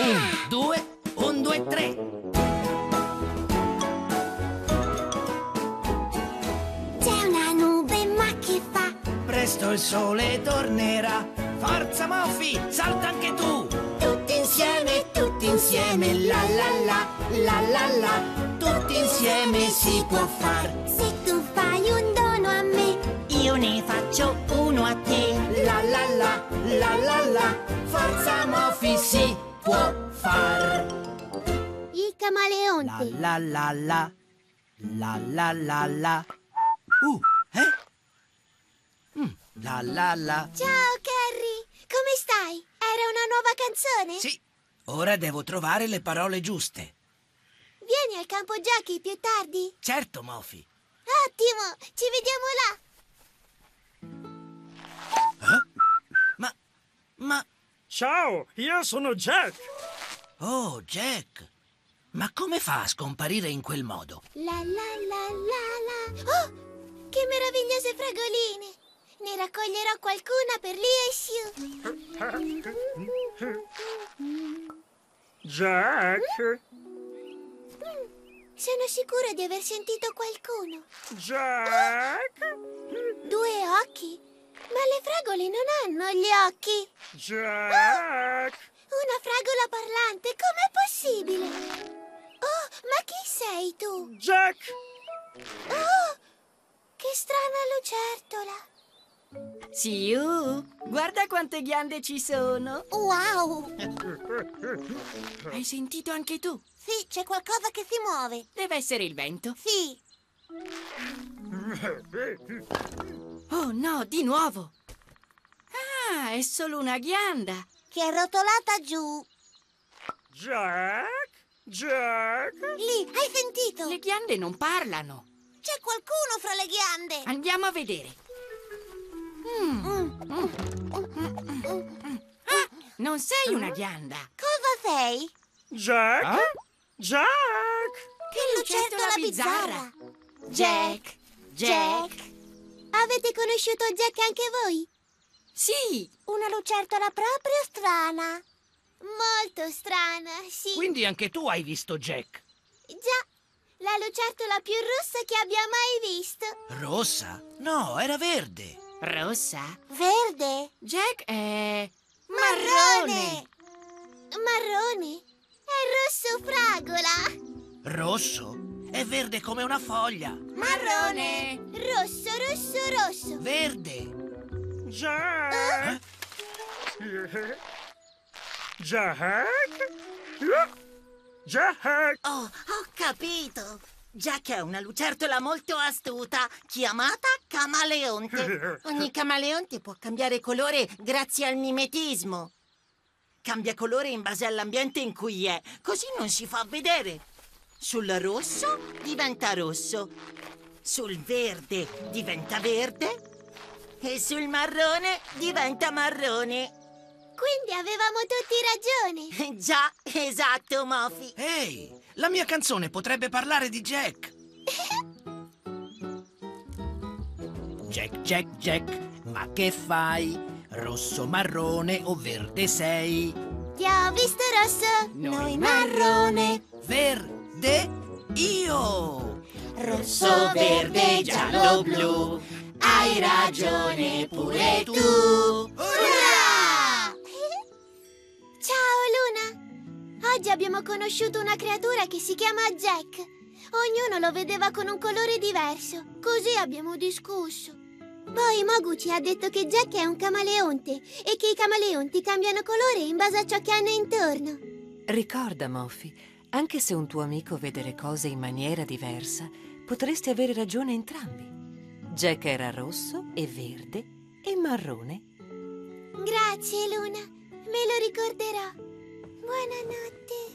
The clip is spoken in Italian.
Un, due, tre. C'è una nube, ma che fa? Presto il sole tornerà. Forza Moffi, salta anche tu. Tutti insieme, la la la, la la la. Tutti insieme si può far. Se tu fai un dono a me, Io ne faccio uno a te. La la la, la la la. Forza Moffi si può far. il camaleonte. La la la la. La la la la. La la la. Ciao, Carrie. Come stai? Era una nuova canzone? Sì, ora devo trovare le parole giuste. Vieni al campo giochi più tardi. Certo, Moffi. Ottimo, ci vediamo là. Ma... Ciao, io sono Jack. Oh, Jack. Ma come fa a scomparire in quel modo? La la la la la. Oh, che meravigliose fragoline. Ne raccoglierò qualcuna per Lee e Sue. Jack? Sono sicura di aver sentito qualcuno. Jack? 2 occhi? Ma le fragole non hanno gli occhi. Jack? Una fragola parlante, com'è possibile? Oh, ma chi sei tu? Jack? Oh, che strana lucertola. Siu, guarda quante ghiande ci sono. Wow! Hai sentito anche tu? Sì, c'è qualcosa che si muove. Deve essere il vento. Sì. Oh no, di nuovo. Ah, è solo una ghianda. Che è rotolata giù. Jack? Jack? Lì, hai sentito? Le ghiande non parlano. C'è qualcuno fra le ghiande. Andiamo a vedere. Ah, non sei una ghianda. Cosa sei? Jack? Jack? Che lucertola bizzarra. Jack, Jack. Avete conosciuto Jack anche voi? Sì, Una lucertola proprio strana. Molto strana, sì. Quindi anche tu hai visto Jack. Già, la lucertola più rossa che abbia mai visto. Rossa? No, era verde. rossa. Verde. Jack è... Marrone. Marrone. È rosso fragola. Rosso? È verde come una foglia. Marrone. Rosso, rosso, rosso. Verde. Jack? Jack? Jack? Oh, ho capito! Jack è una lucertola molto astuta, chiamata camaleonte. Ogni camaleonte può cambiare colore grazie al mimetismo. Cambia colore in base all'ambiente in cui è, così non si fa vedere. Sul rosso diventa rosso, sul verde diventa verde e sul marrone diventa marrone. Quindi avevamo tutti ragione. Già, esatto, Moffi. Ehi, la mia canzone potrebbe parlare di Jack. Jack, Jack, Jack, ma che fai? Rosso, marrone o verde sei? Ti ho visto rosso, Noi marrone. Verde io! Rosso, verde, giallo, blu. Hai ragione pure tu. Urrà! Ciao Luna. Oggi abbiamo conosciuto una creatura che si chiama Jack. Ognuno lo vedeva con un colore diverso. Così abbiamo discusso. Poi Mogu ci ha detto che Jack è un camaleonte e che i camaleonti cambiano colore in base a ciò che hanno intorno. Ricorda, Moffi, anche se un tuo amico vede le cose in maniera diversa, potresti avere ragione entrambi. Jack era rosso e verde e marrone. Grazie Luna, me lo ricorderò. Buonanotte.